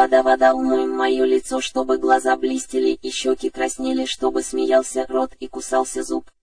вода, вода, умоем мое лицо, чтобы глаза блестели и щеки краснели, чтобы смеялся рот и кусался зуб.